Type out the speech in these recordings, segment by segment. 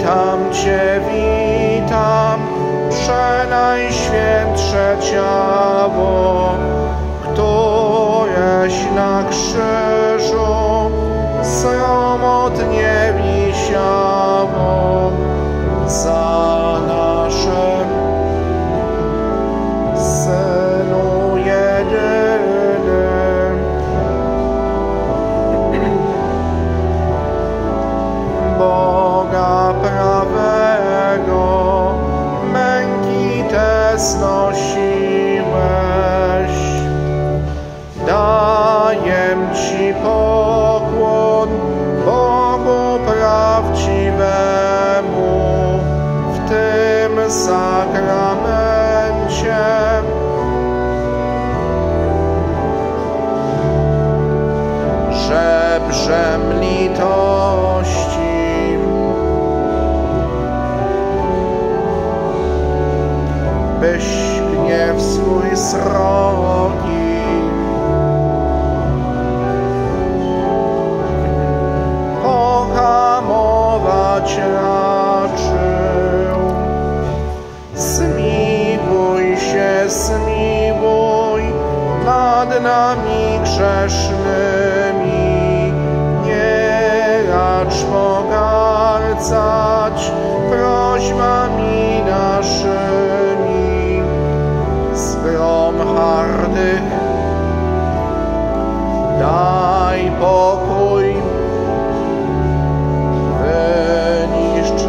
witam, przenajświętsze ciało, któreś na krzyżu sromotnie wisiało za nasze. Synu jedyny, Boga prawego, męki te znosiłeś. Daję Ci pokłon, Bogu prawdziwemu, w tym sakramencie. Żebrzem litości, byś gniew swój srogi pohamować raczył. Zmiłuj się, zmiłuj nad nami grzesznymi, nie racz pogardzać prośbami naszymi. Z grom hardych daj pokój, wyniszcz,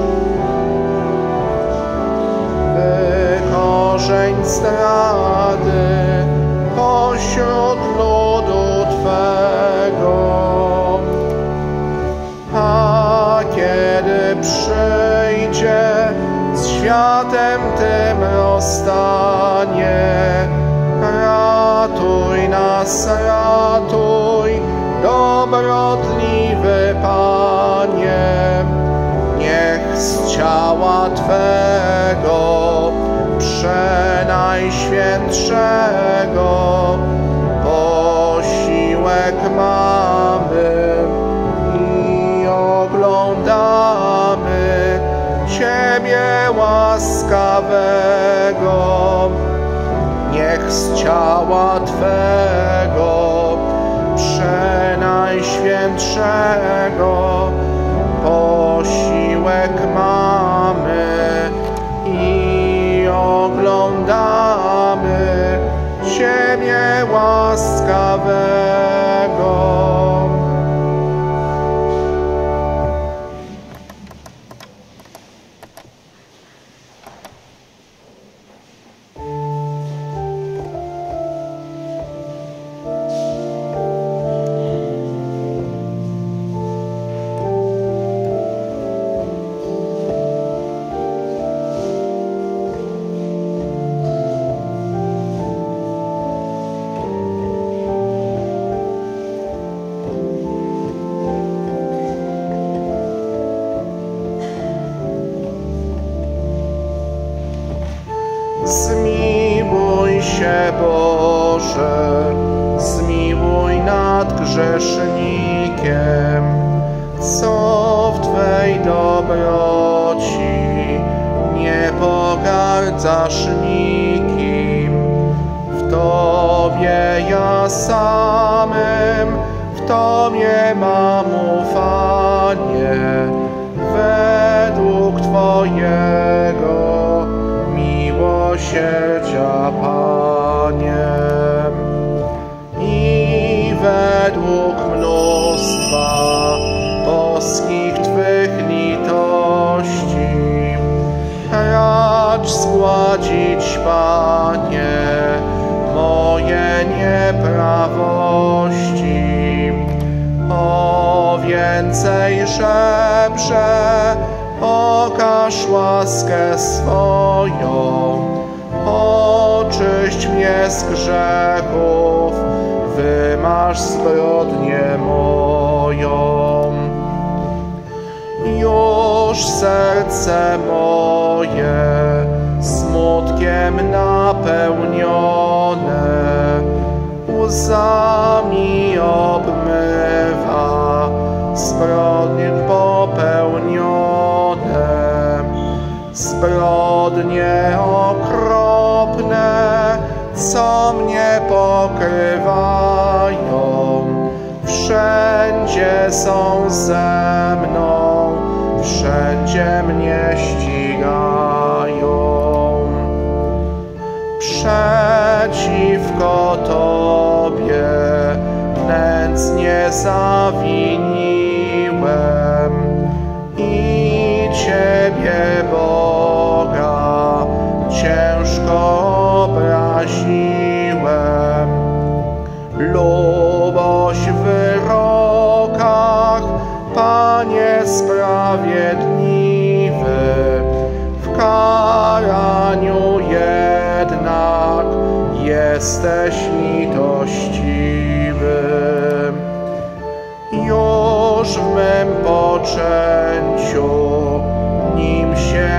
wykorzeń zdrady pośród ludu Twego. A kiedy przyjdzie z światem tym rozstanie, ratuj nas, ratuj, dobrotliwy Panie. Niech z ciała Twego przenajświętszego posiłek mamy i oglądamy Ciebie łaskawego. Niech z ciała Twego przenajświętszego posiłek mamy i oglądamy Ciebie łaskawego. Zmiłuj się, Boże, zmiłuj nad grzesznikiem, co w Twej dobroci nie pogardzasz nikim. W Tobie ja samym, w Tobie mam ufanie, według Twojego miłosierdzia, Panie, i według mnóstwa boskich Twych litości racz zgładzić, Panie, moje nieprawości. O więcej żebrze okaż łaskę swoją, oczyść mnie z grzechów, wymaż zbrodnię moją. Już serce moje smutkiem napełnione łzami obmywa zbrodnie popełnione. zbrodnie okropne, co mnie pokrywają, wszędzie są ze mną, wszędzie mnie ścigają. Przeciwko Tobie nędznie zawiniłem i Ciebie, Boga, ciężko obraziłem. Lubość w wyrokach, Panie sprawiedliwy, w karaniu jednak jesteś litościwy. Już w mym poczęciu, nim się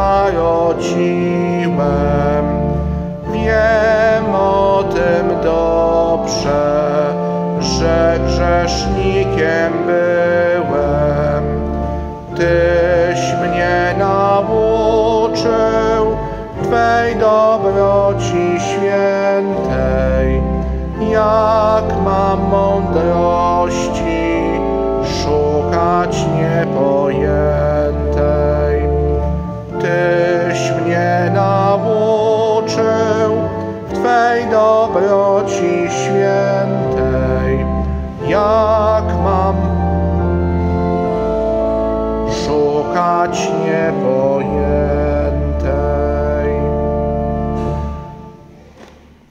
narodziłem, wiem o tym dobrze, że grzesznikiem byłem. Tyś mnie nauczył Twej dobroci świętej, jak mam mądrości szukać niepojętej. Tyś mnie nauczył w Twej dobroci świętej, jak mam szukać